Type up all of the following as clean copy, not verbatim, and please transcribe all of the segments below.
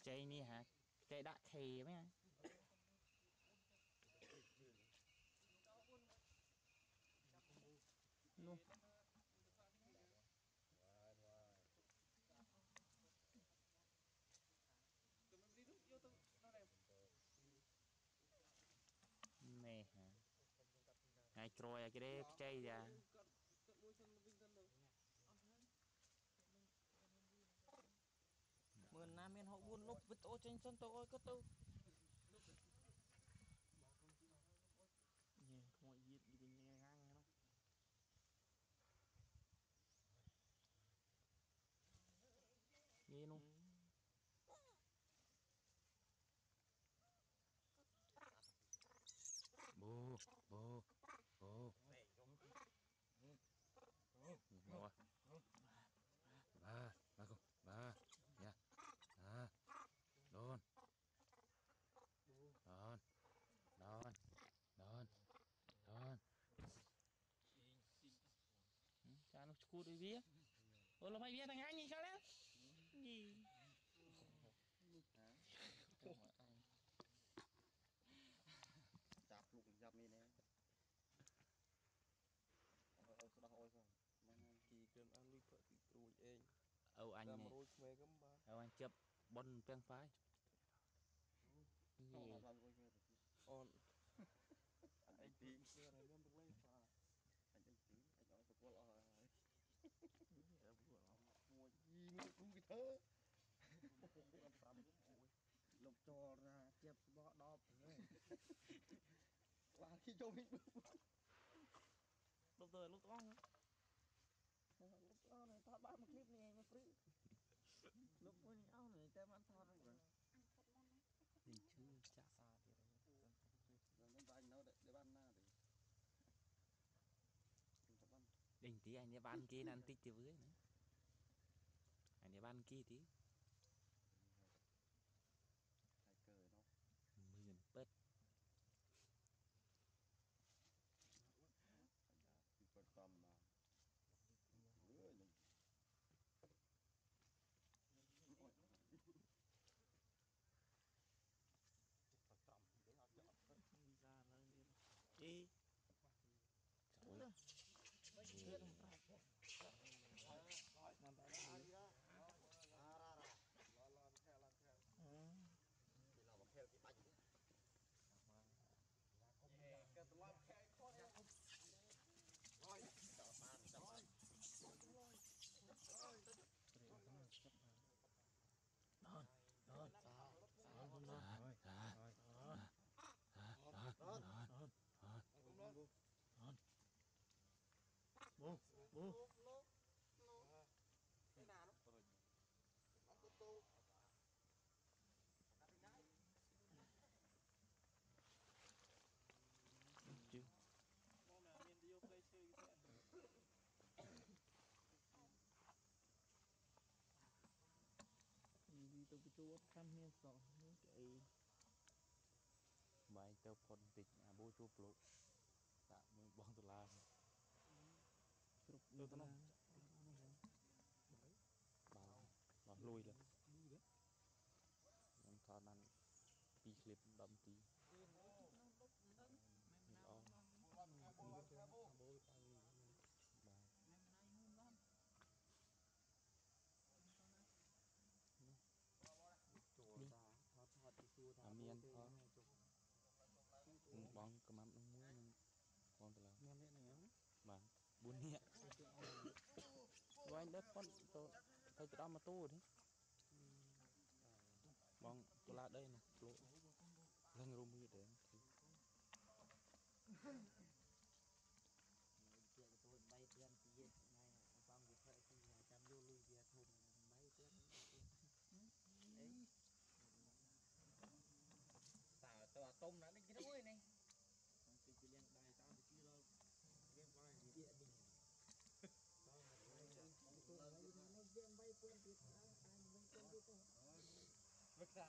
Chơi nè hả? Chơi đã khề mấy anh. Luôn. Nè hả? Ngày trôi cái đấy chơi ra. Mưa nam miền họ buôn lốp với tô trên chân tô ơi có tô. Nhìn không ai giết gì nghe ngang nó. Nghe luôn. Bố, bố, bố. Rồi. Ba con, ba. Nha. À. Đôn. Đôn. Đôn. Đôn. Đôn. Cha nó cút đi vía. Ôi nó phải vía thằng anh gì sao đấy? Gì? Chạp lục chạp mì nè. Ôi sao ôi sao. Kỳ cơn ăn đi phở thì trùi ên. Anh này. Anh chụp bon pen phái. Gì? On. Anh tím kia này em được lên pha. Anh tím, anh nói tôi qua rồi. Mua gì mua cũng cái thơ. Lục cho ra chép bó đọp rồi. Và khi cho mình Lúc rồi lúc đó. lúc đó này thoát ba một clip này mà free. Lúc mới áo này tem ăn thoát rồi. Mình chưa chắc Xa thì Rồi nó anh nó để ban na để. đỉnh tí anh ấy ban kia ăn tích thì với nữa. Anh ấy ban kia tí. Hai cờ nó. Mượn bớt. Thì còn tầm mà. Rứa này. Tầm để họ chọn ra nó đi. Trời ơi. Chết không phải. Làm bài đi. ra. Lo theo. Thì là bằng theo cái bánh. Cái tụi làm theo con này. Rồi, chọn bàn chọn. Đòn. Đòn. Đòn. Rồi. Bố. Bố. Cái nào đó. Nó có tô. Chứ. Bố mẹ mình đi vô play chơi cái chuyện. Đi tôi chua khăn miên sọ cái Bài tao phone tịch bố chụp lộ. Đã mới bong tụi la. tôi tao Bảo lùi lên. Em thon ăn pi clip đậm tí. Miên thôi. Bong cầm ấm nông muối bong tụi la. Mà buôn nhẹ. Rồi anh đất con tôi thấy tụi mà tu đấy. Bong tụi la đây nè. Lưng rung như thế. Chuyện của tôi bay tiền thì này vòng cái thợ thì chăm vô lui việc thùng bay tiền đấy tao tao tôm nó cái đuôi này cái chỉ liên bài tao thì chưa đâu liên bài gì vậy đi tao một cái tôi lấy nó viên bay quên thì ai bay quên đi thôi vứt ra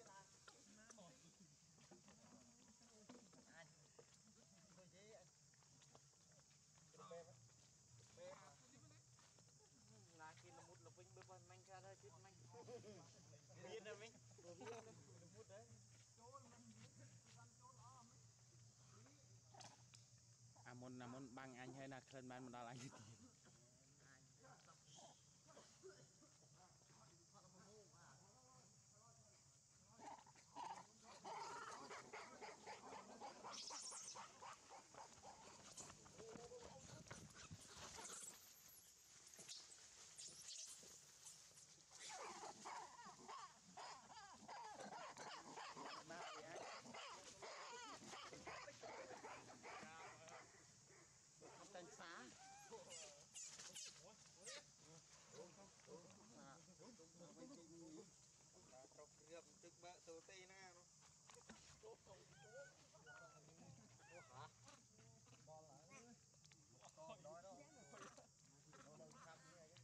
anh thôi chứ anh man mình đã lại kìa Tên phá trọc rượm tức bợ tổ tê na nó hả bò lại con đó đó nó đâu khắp như này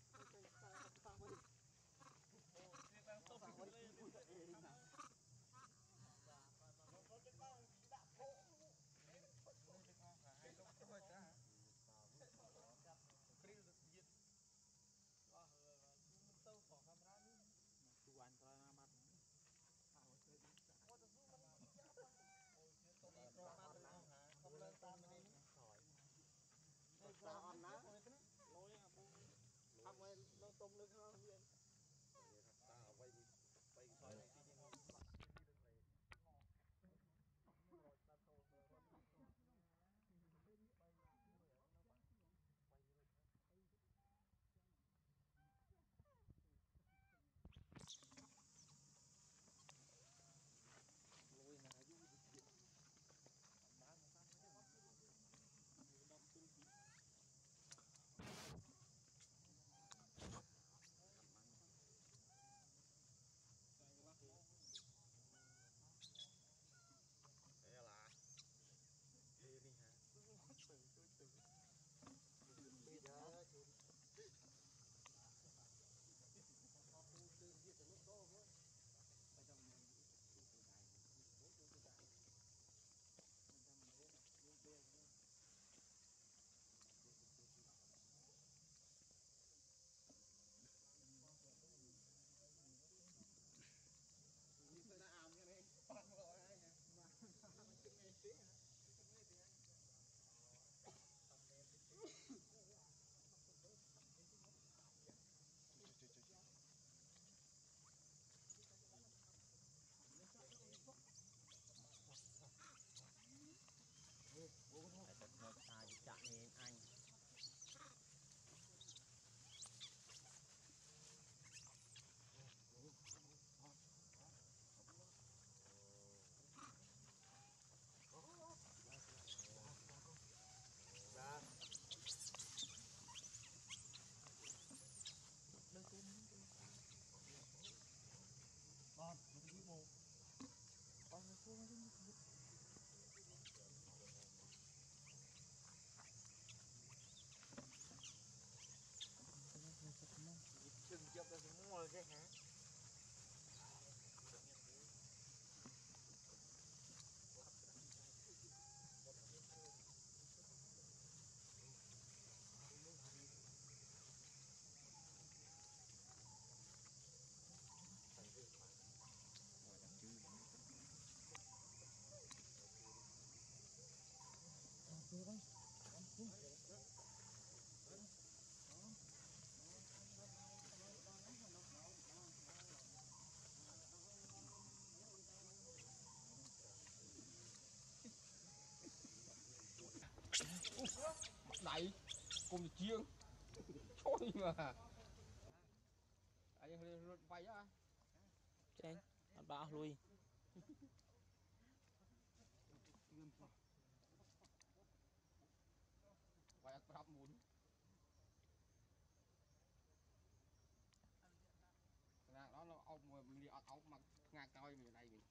Tuan tra mặt không lên tam này ta on ná lối à bu không ai nó tung lên không vậy ta quay quay xoay này đi lôi là du dịch bán một phát đâm tung đây là đi đi hả bây giờ sẽ đã ảm cái này toàn gọi ai nhỉ mà chừng này tí hả phải thật một xài chạm đến anh ra đây cũng con nó đi mồ con nó xuống đi chừng chập là cũng ngồi cái hả đẩy cùng chiêng trôi mà anh rượt bay á trên ăn bao lui quay bắt muốn đó nó ông mà mình đi ông mặc ngang coi mình ở đây mình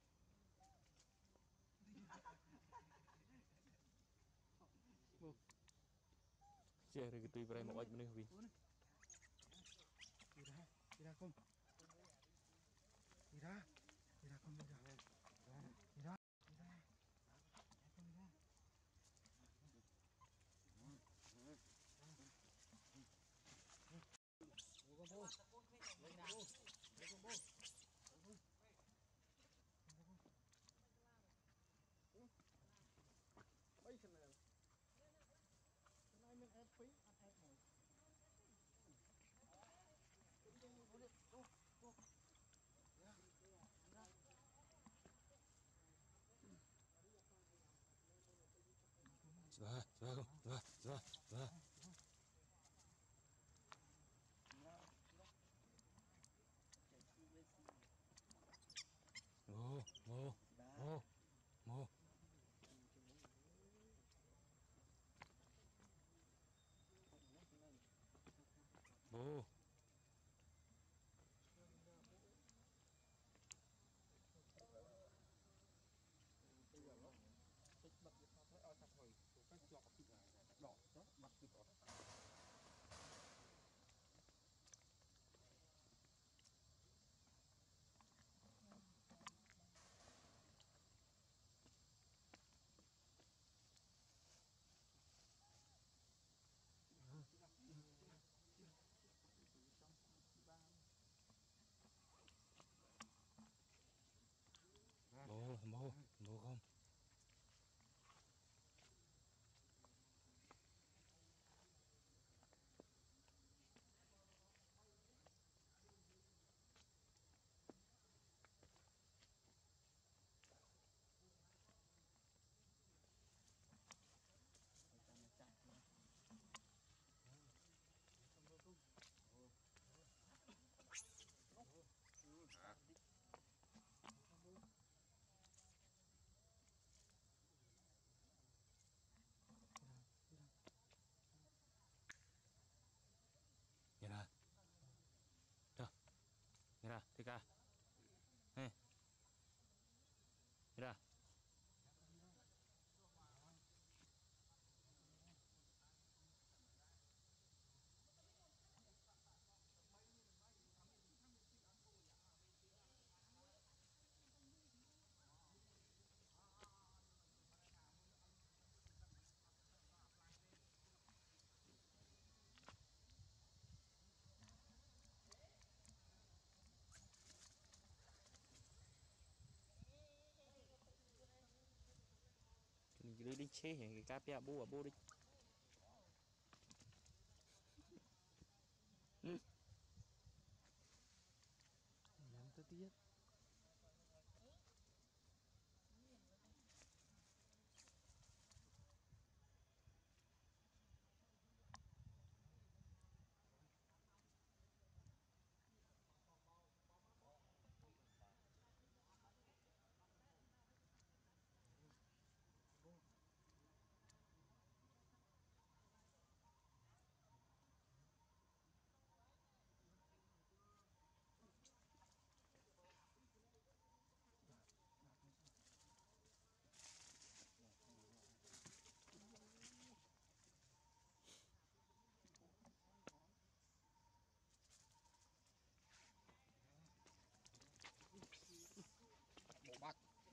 chơi rồi cái tùy vào một mình vì đi ra không đi ra không đi ra đi ra không đi ra con bố lên nào lên con bố bây giờ này mình ép phí Rồi, rồi không? Rồi, rồi, rồi. Mô, mô, mô, mô. Mô. bật cái sao thấy sạch hồi cái chọt thịt đỏ đó bật thịt đỏ Mô, mô, mô không? Nhìn ra. Đâu? Nhìn ra, thích à? Nè. Nhìn ra. Mình cứ đi chế cái cá pia bố à bố đi. Nhắm tới tiết. bộ bạch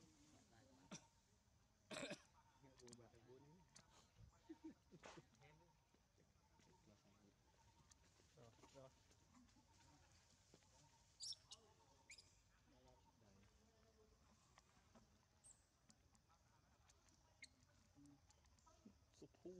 rồi rồi sụp thu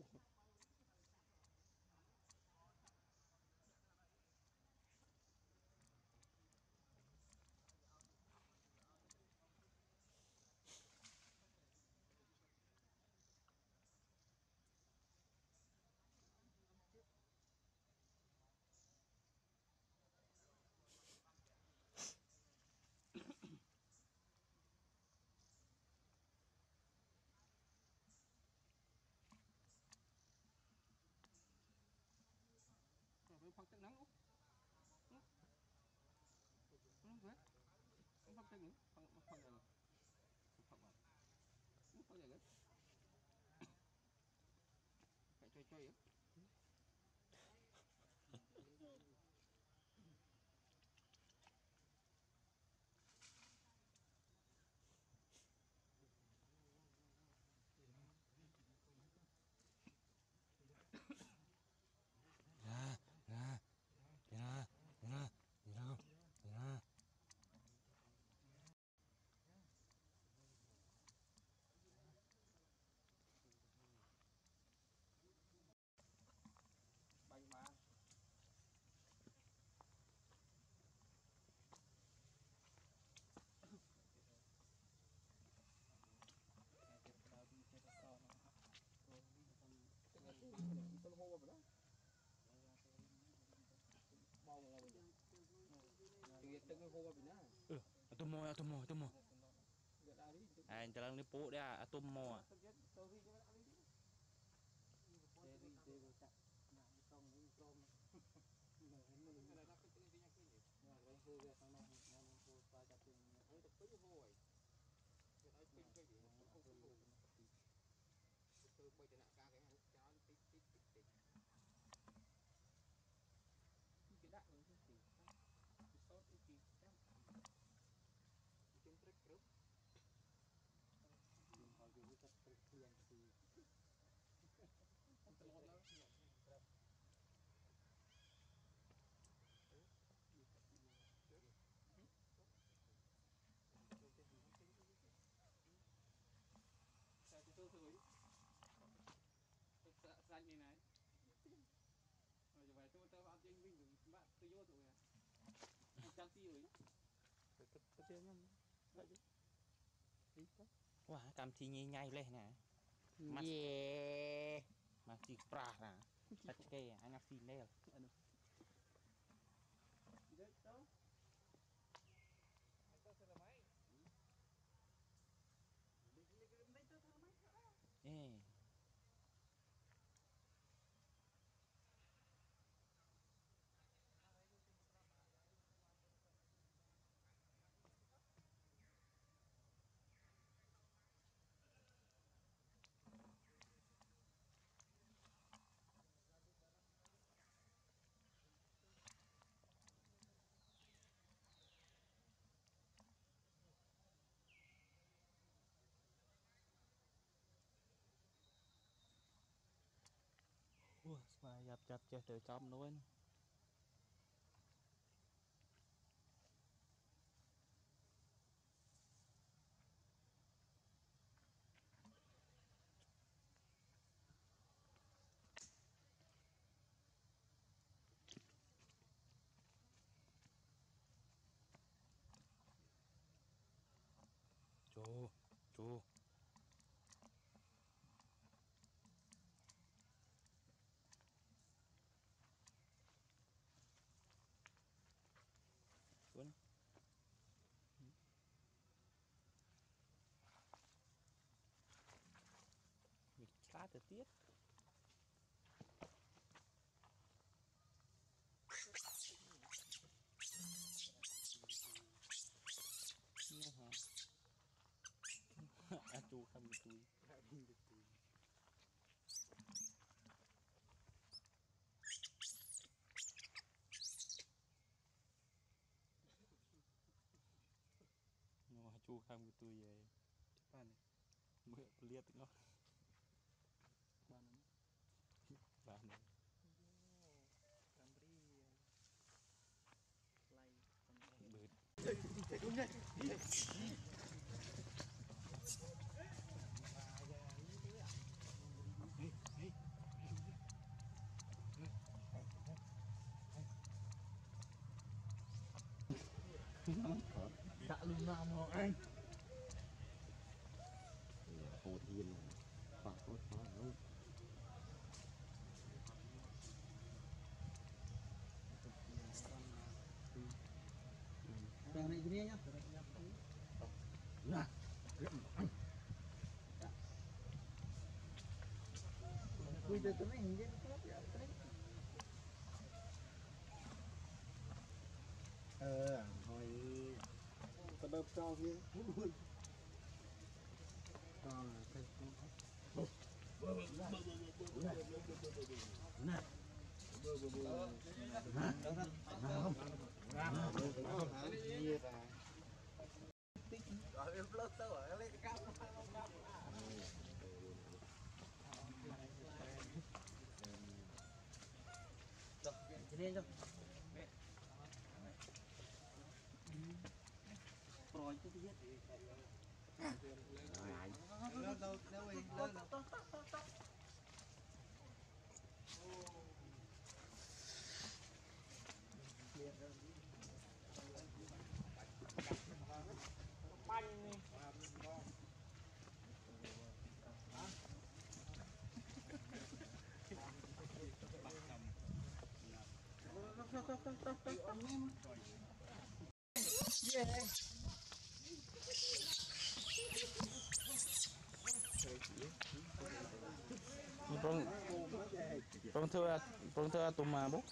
rồi phật tận nắng luôn luôn thế phật tận nữa phật rồi phật rồi phật rồi phải chơi á Ra, ra. Nhìn ra, nhìn ra, nhìn ra không? Nhìn ra. Atomo. Anh ta đang đi bộ đấy à, atomo à. Xanh như này. Rồi vậy tôi ăn trên Vinh rồi bạn tôi vô rồi à. Anh chăm ti rồi. Tôi chơi nhá. Wah, cam chi nhai lên nè. Yeah. Masih prah nè. Chắc cái anh ăn xin đây. Eh. Wah, semua chập chơi từ trong luôn. Chú. Cuốn. Việc khá thời tiết. Nghe hả? À, chú không được túi. Nhưng mà chú không được túi vậy. Bạn này. Mượn liệt nó. Bạn này. Bạn này. Bớt. Dạ luôn nào mà anh. Hồ Thiên phạt có đâu. Cái này kia nhá. Dạ. Bây giờ cái này hình như nó tốt vậy. Thôi có đợt cho kia. Còn cái này. Rồi em lướt tới rồi lấy cái cáp rồi cái này rồi rồi tôi biết lên đâu đâu lên đâu banh đi Prong thưa tụm mà bố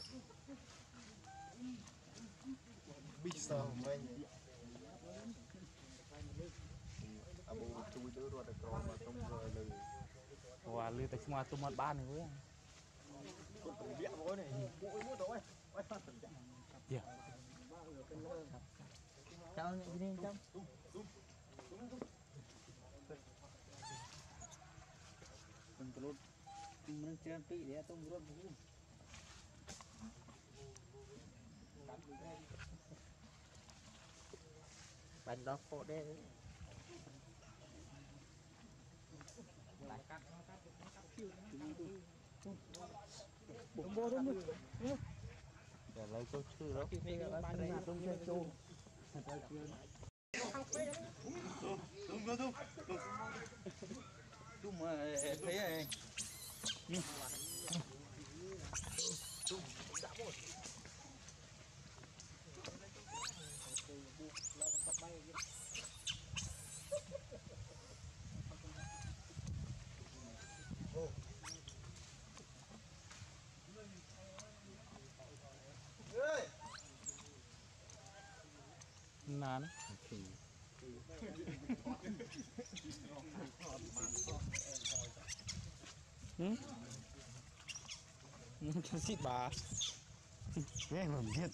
bisa main abu chui đứa rồi được rồi mà trong rồi lừ và lưu tới ngoài tụm một ban này với tụi biết mỗi này mỗi mỗi tối yeah. Chào chị đi chào. Tung rốt, tung mình chơi pi để tung rốt cũng. Bánh đó khô đấy. Bố bố đúng rồi để lấy câu chữ đó Tung chơi chu. tung mà thấy này nán cho xịt bà nghe mà biết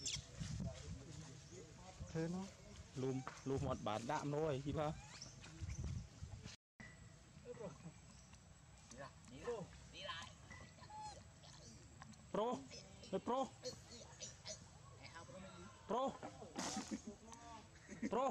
thế nó lùm lùm một bản đạm thôi chị ba pro pro pro pro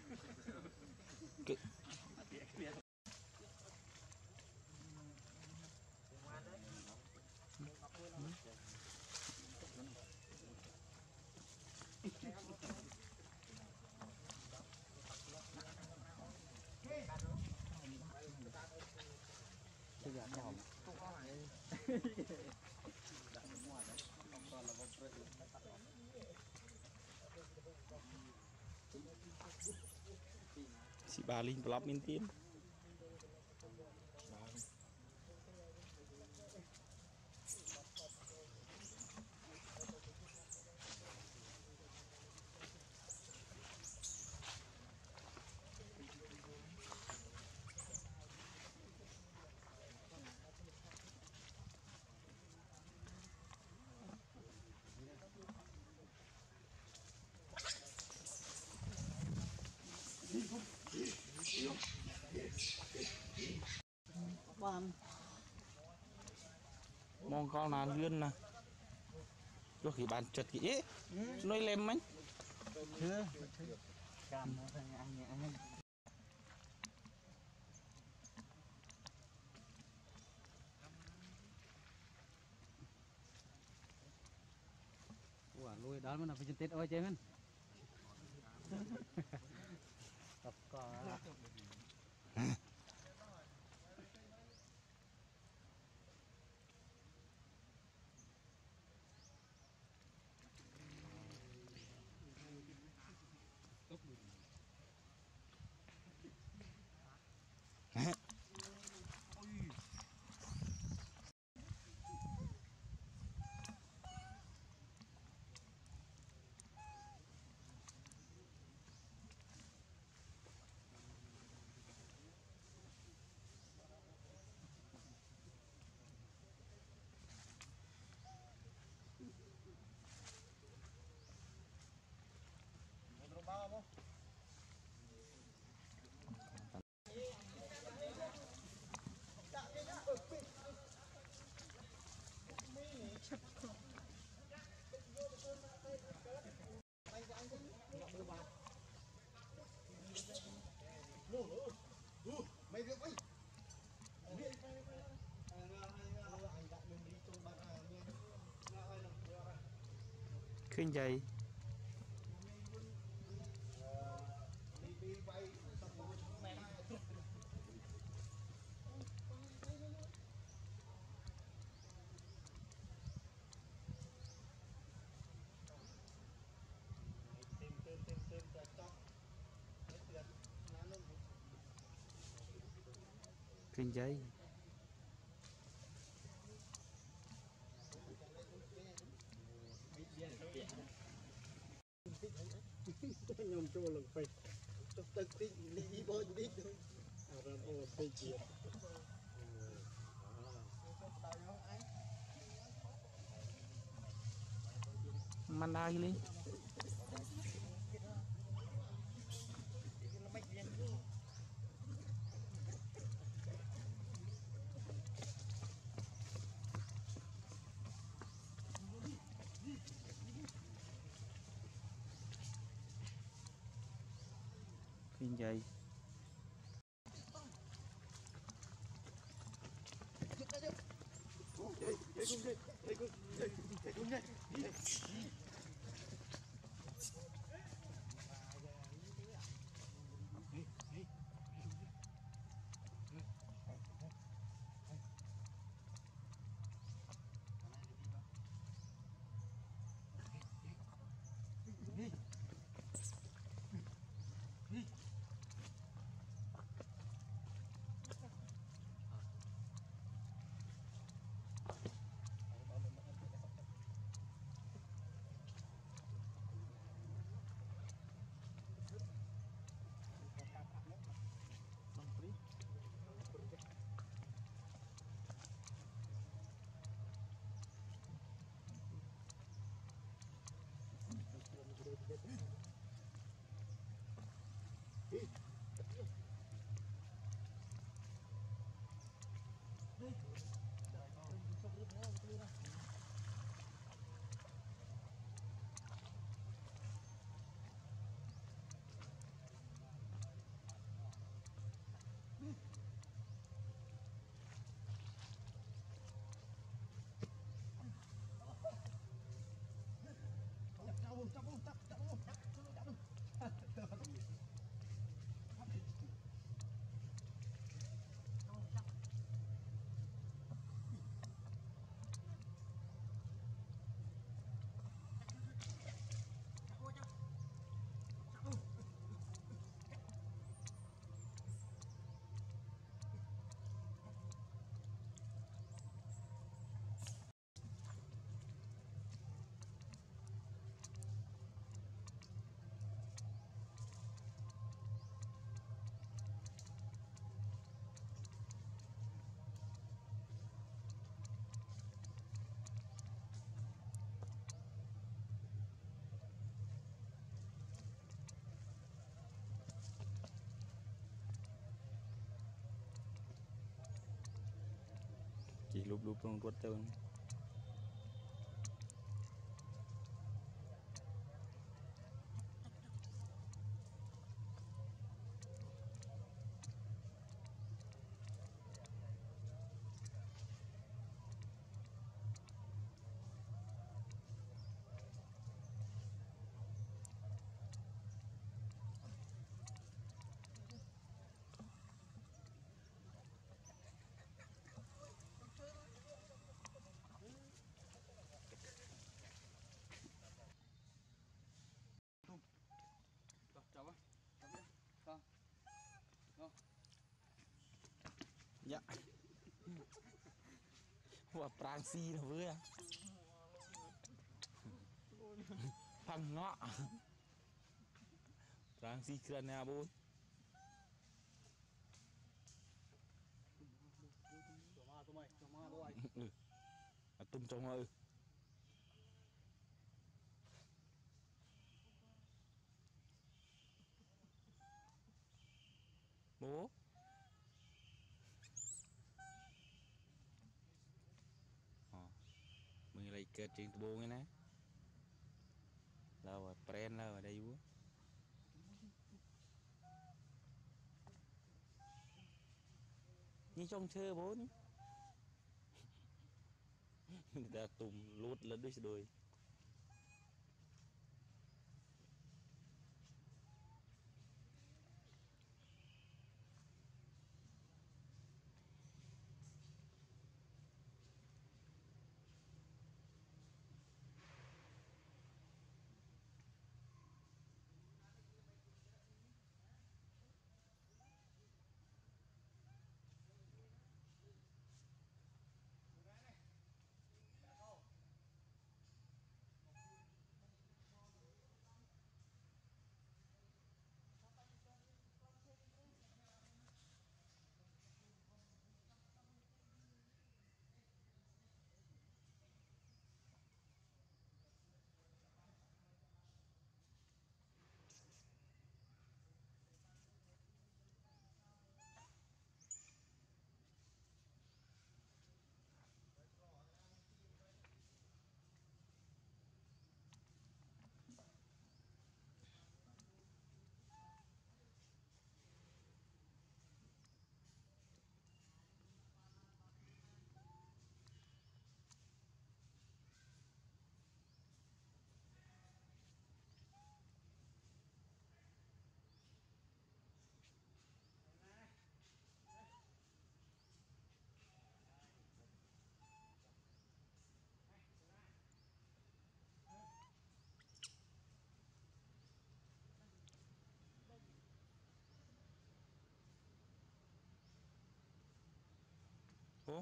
si bà linh blog min tin Quan. mong con nào lươn nè cho khi bàn chật kỹ nói lem mấy Chưa. Cam nó thành ăn nhẹ. Ủa nuôi đó nó phải chân tết ơi chứ mình. Tập cò. mày việc ấy khinh dày tìm chọc kinh giấy nhom trôi lần phải chụp tật tí đi bôi đi thôi rồi ô xây chuyện mana ini kinh giấy chỉ lúc lúc trong ruột tơn dạ và prang si là với thằng ngọ prang si kia nhà bố tung trong ơi bố mình lại kết trên bố nghe nè là pren là ở đây bố như trong chơi bố người ta tùm lút lên đôi đôi Ô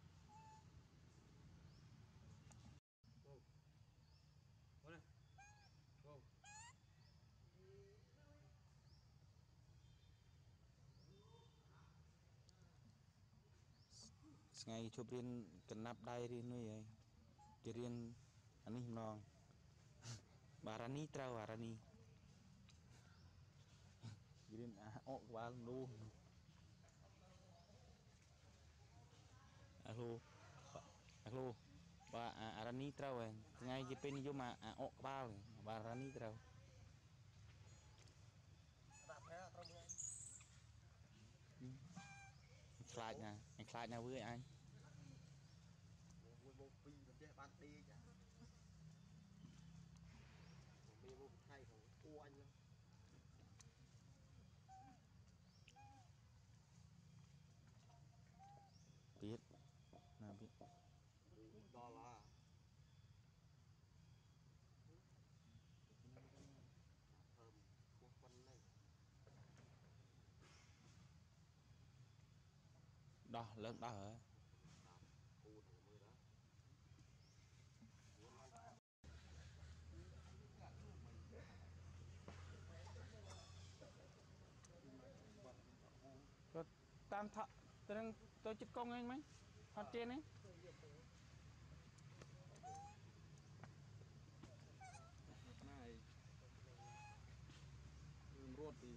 Wow. Mana? Wow. ngày chụp riêng cần nắp đai riêng nuôi ấy cái riêng anh ấy non barani trao barani riêng ốc vào luôn alo alo ba arani trao ấy ngày cái bên vô mà ốc vào barani trao Đã thế tao mới anh khai nhà với anh một phi mình chơi ban đi chả một mi một thay thằng ô anh luôn biết là biết đó là thơm của con này đó lớn đó hả đạp cu thằng mưa đó rồi tam thọ tôi chích công anh mấy phát trên ấy này ruột đi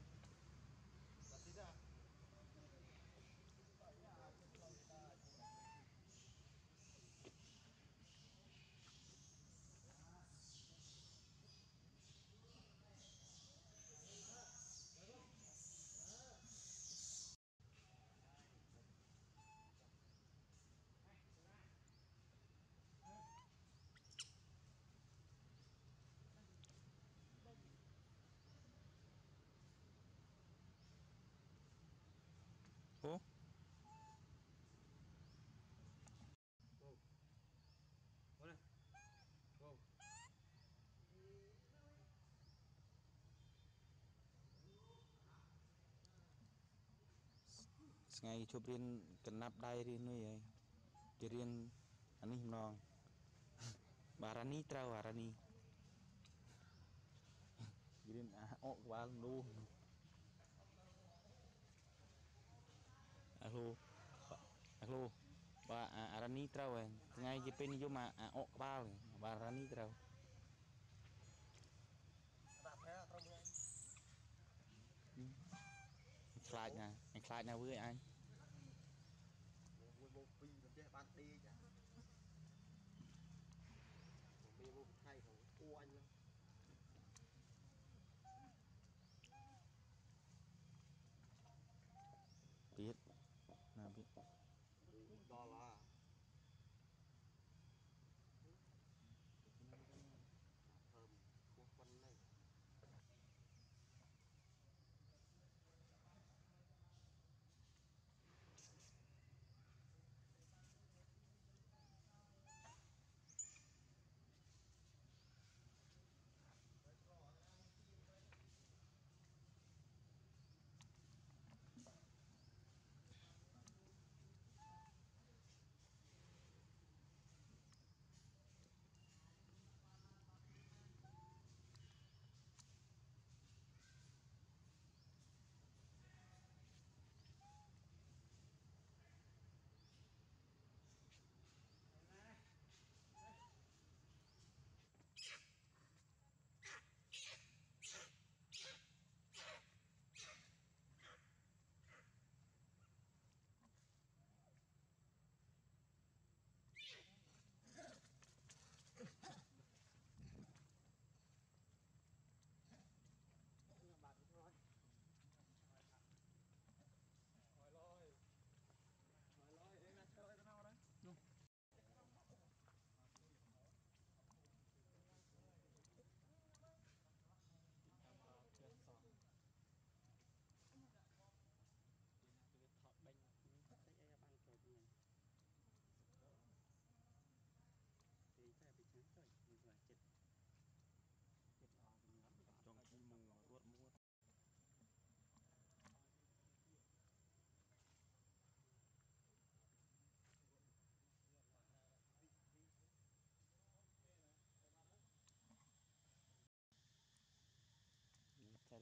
ô wow mana wow ngày chụp riêng cần nắp đai riêng nuôi ấy cái riêng anh ấy non barani trao barani riêng ốc vào luôn alo alo ba arani trao ấy ngày cái bên vô mà ốc vào barani trao đã thế tao mới anh khai nhà với anh một phi mình chơi ban đi chả một mi một thay thằng ô anh luôn biết là biết đó là thơm của con này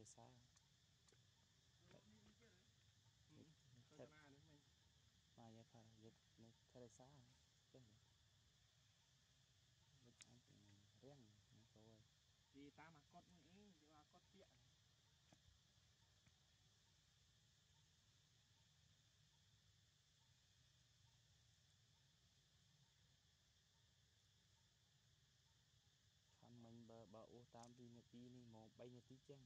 xa Tôi na nữa mình mà giờ phải giật này thay xa chứ giật anh riêng rồi vì ta mà cốt nghĩ chứ mà cốt tiện khăn mình bờ ô tam vì nhà tí này một bay nhà tí chăng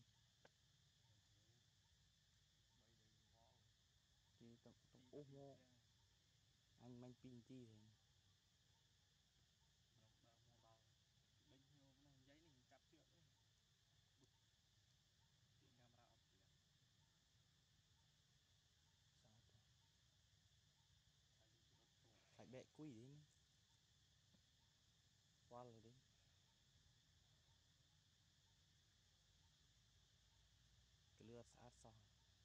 thì tổng ô mô anh mình pin tí thì đánh nhiều này giấy này chặt chuyện đấy chuyện camera ập kìa sao phải bẹ quỷ đến qua rồi đến cái lừa sát sao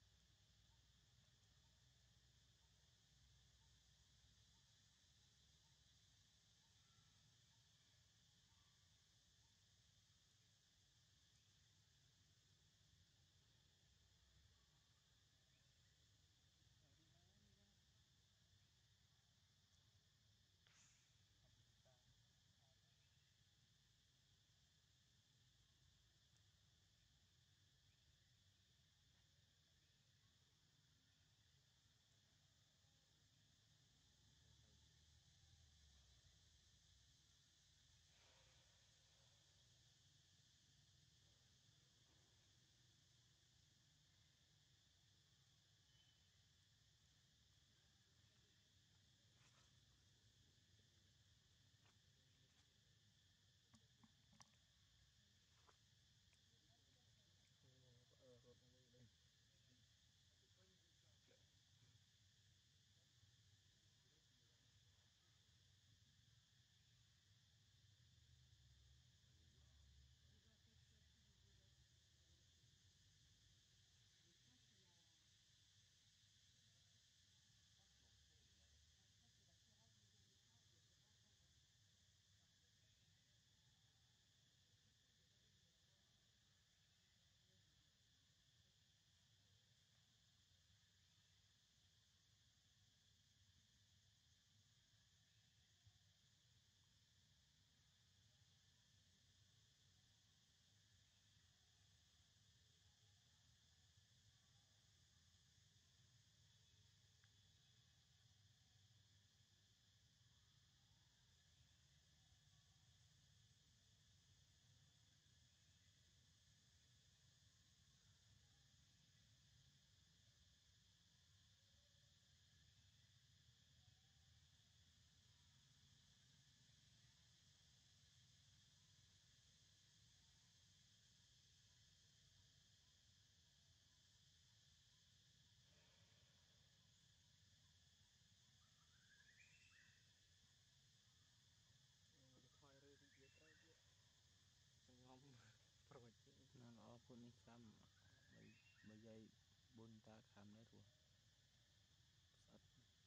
rột này đây thôi rồi thì biết rồi chứ nhóm rồi chứ nó nó phun đi xăm bây giờ bún ta khám đấy rồi sắt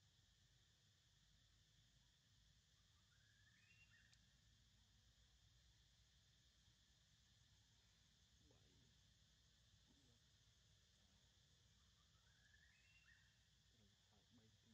bảy rồi phải bay tí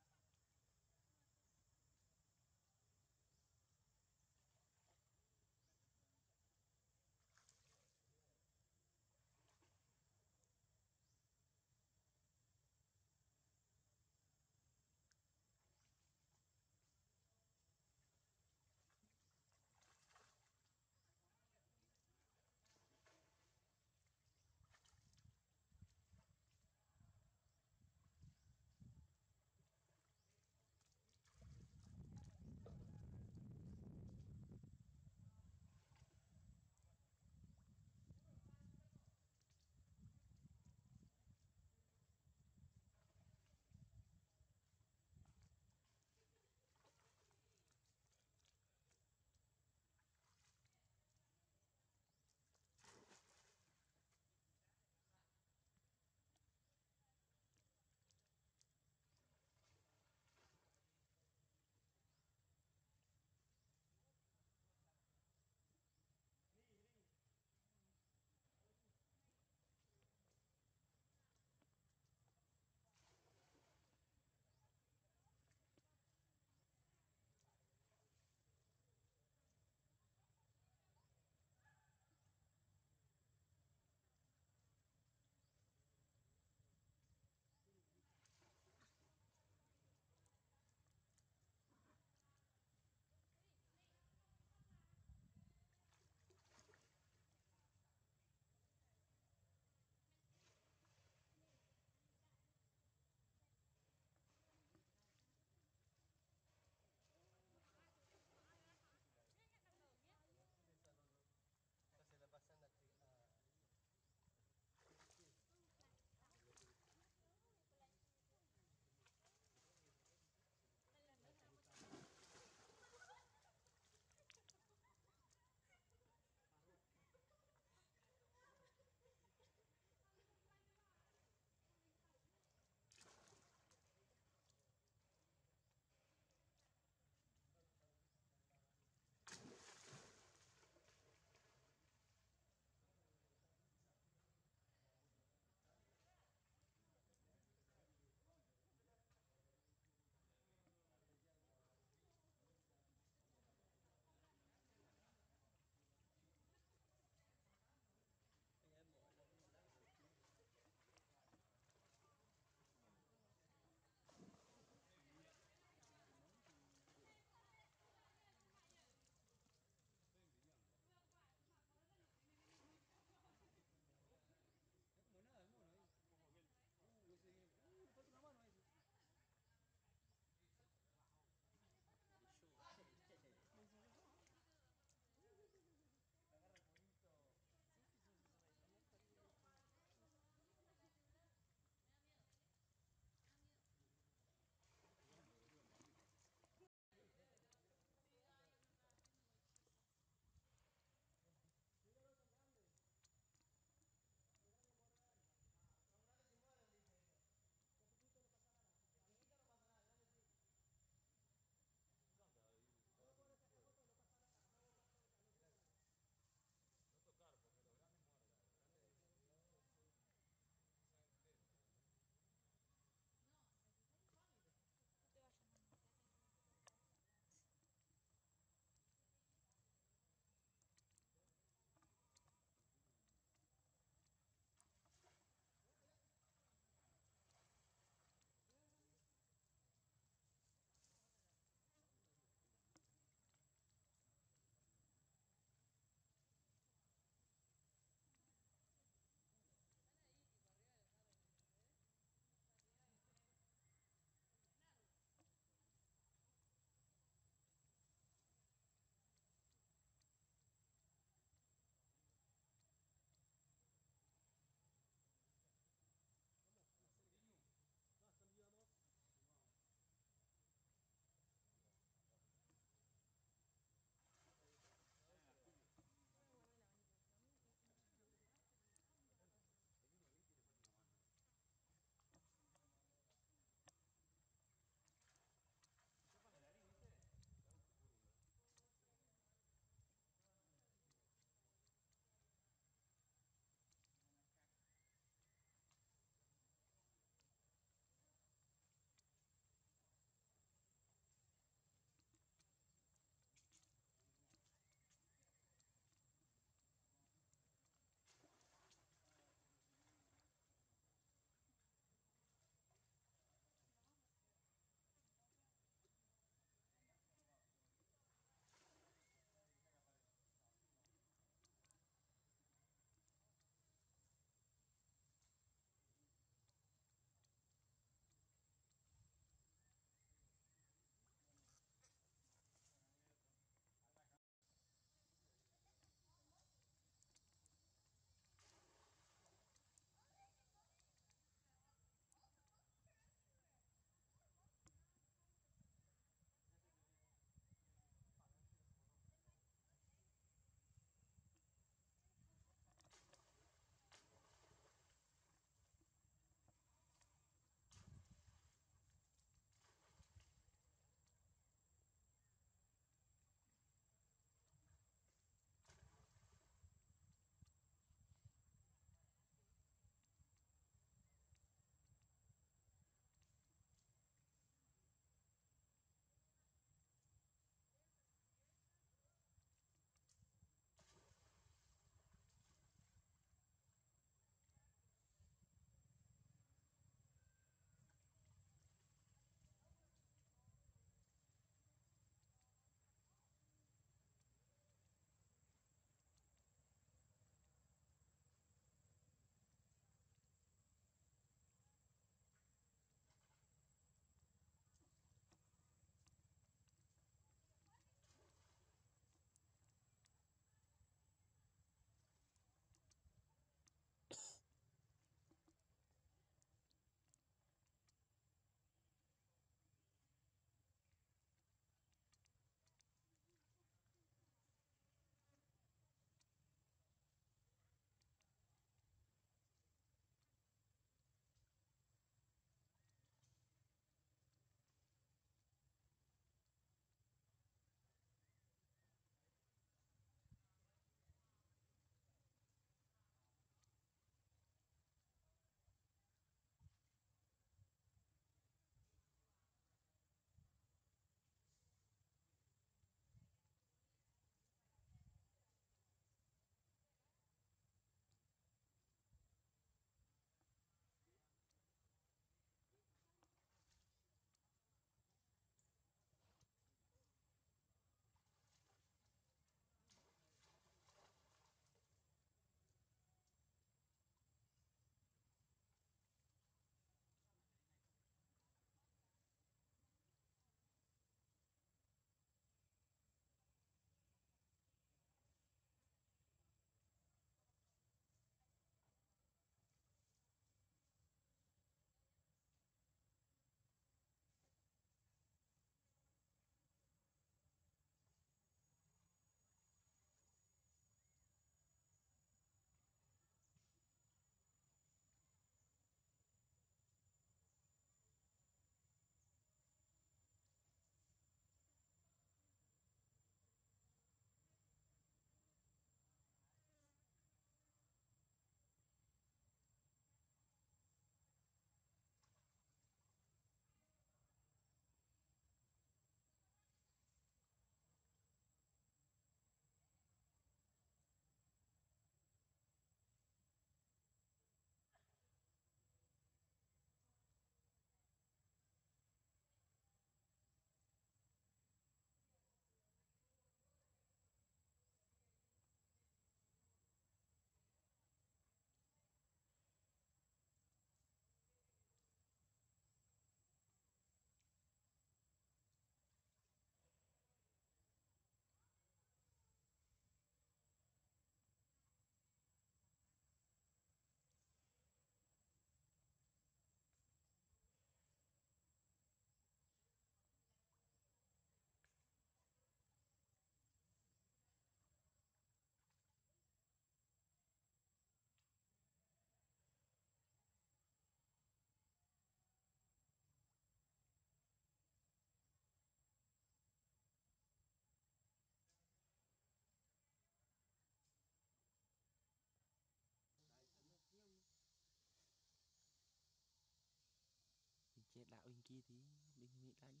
kia thì đừng nghĩ đánh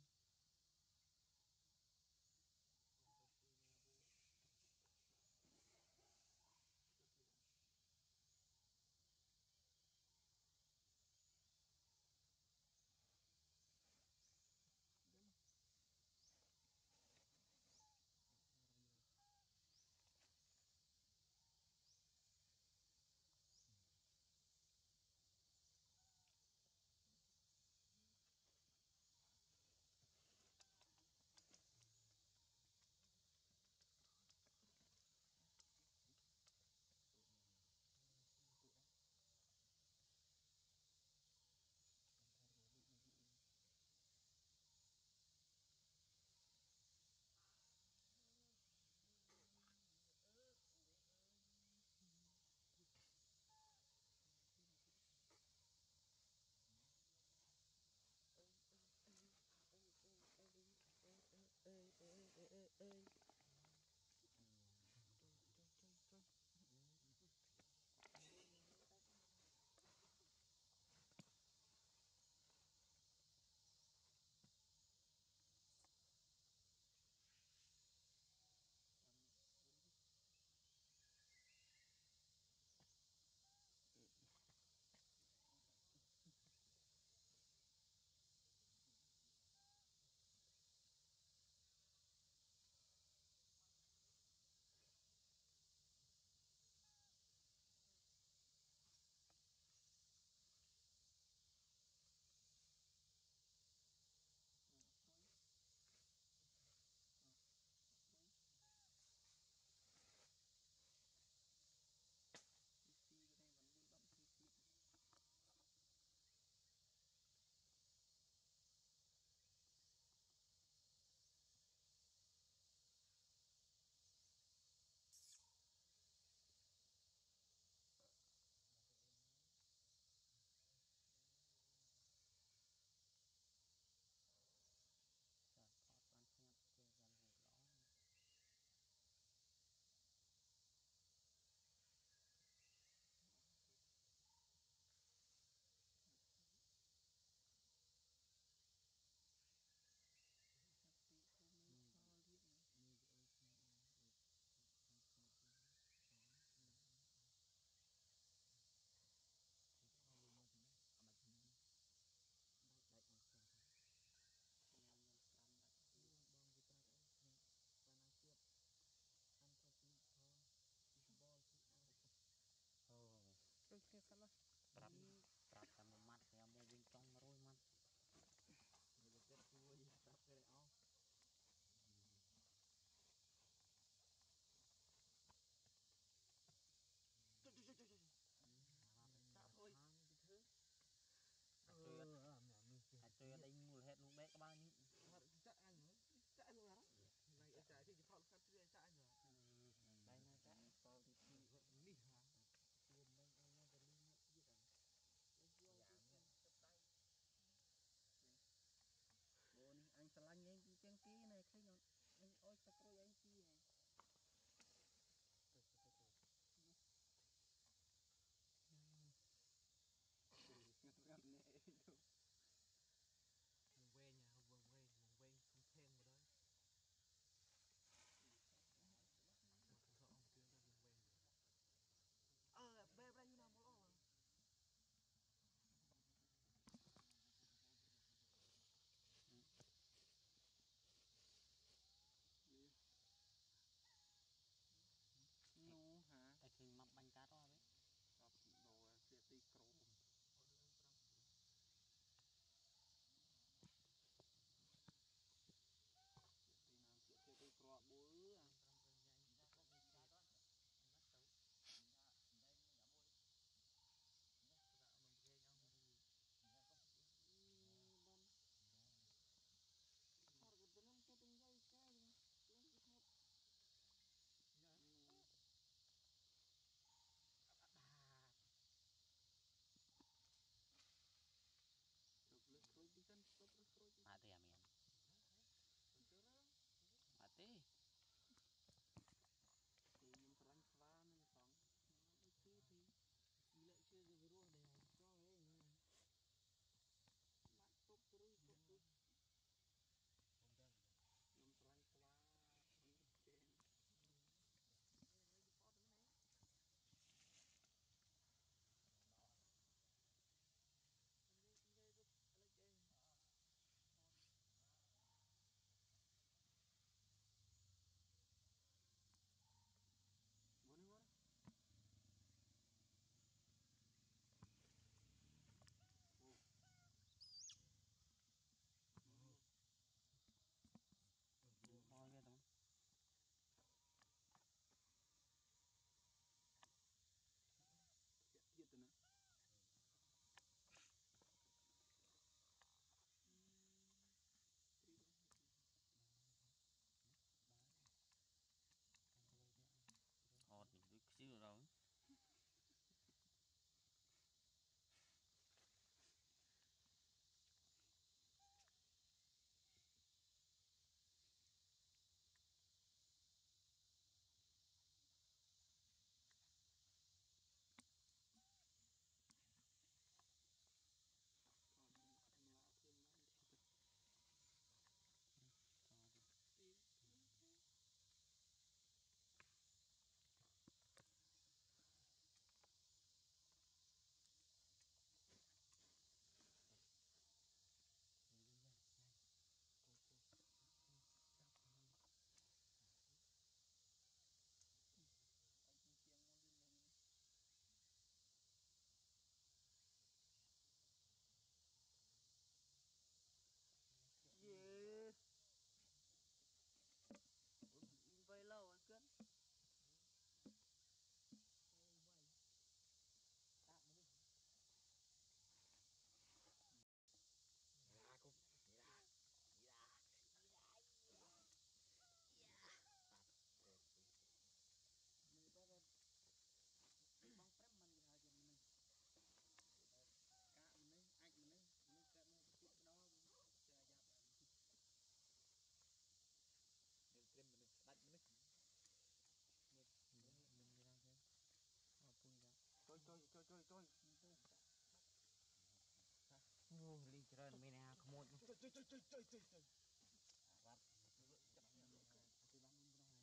trời. Vắt. Thì bắn bên này.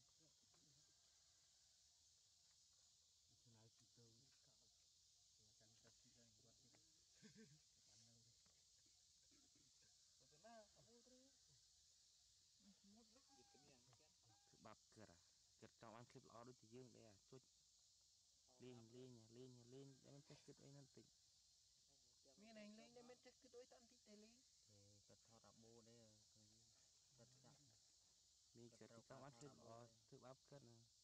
Thế nào chị tôi chẳng thật chị đây quạt đi. Bắn đâu đi. Từ nào? Kamu terus. Itu yang kan. bắp cửa à cửa trong ăn clip lo đôi thì dương đây à chút lên để mình check cái ấy nó tỉnh Mía này lên để mình check cái đối tượng thích để lên. thì cửa thọ đạp bô đây cửa chạm mình cửa trong ăn clip lo thứ bắp cửa nè